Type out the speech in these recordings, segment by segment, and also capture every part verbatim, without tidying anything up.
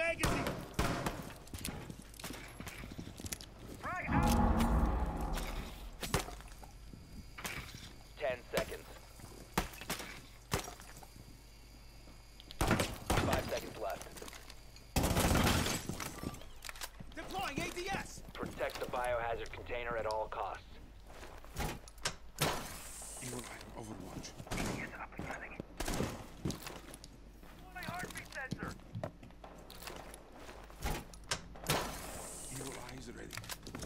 magazine! Frag out! Ten seconds. Five seconds left. Deploying A D S! Protect the biohazard container at all costs. Eagle Eye Overwatch. Is up and running. My heartbeat sensor! Eagle Eye is ready.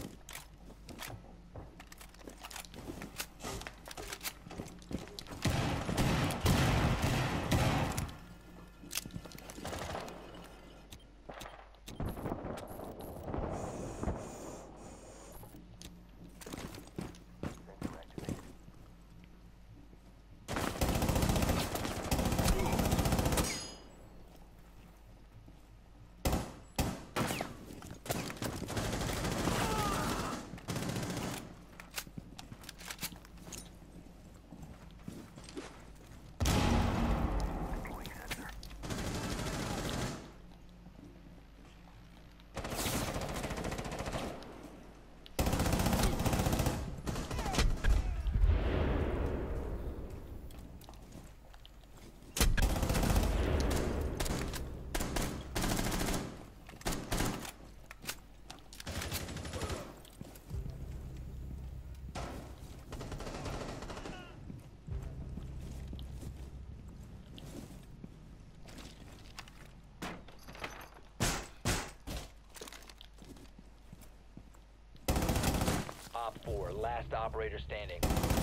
Op four, last operator standing.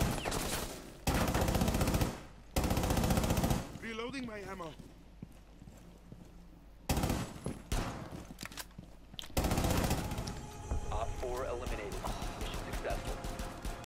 Reloading my ammo. Op four eliminated.